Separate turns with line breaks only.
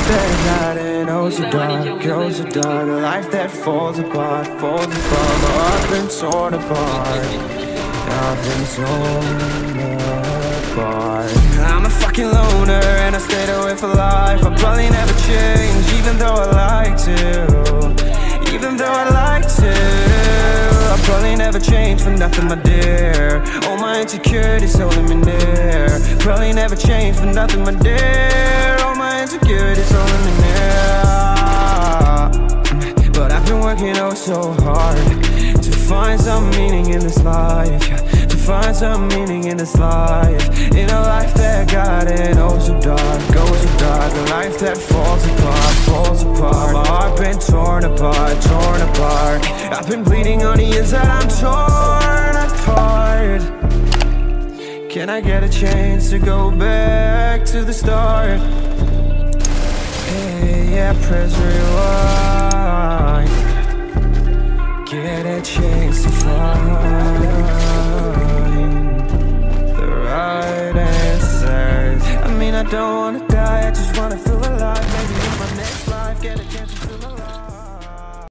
that gotten oh so dark, oh so dark. A life that falls apart, falls apart. My heart's been torn apart, I've been torn apart. I'm a fucking loner and I stayed away for life. I'll probably never change, even though I like to. Even though I like to, I'll probably never change for nothing, my dear. All my insecurities holding me near. Probably never change for nothing, my dear. All my insecurities holding me near. But I've been working oh so hard to find some meaning in this life, to find some meaning in this life. In a life that got it oh so dark, oh so dark. A life that falls apart, falls apart. My heart been torn apart, torn apart. I've been bleeding on the inside, I'm torn apart. Can I get a chance to go back to the start? Hey, yeah, press rewind. Get a chance to find the right answers. I mean, I don't wanna die, I just wanna feel alive.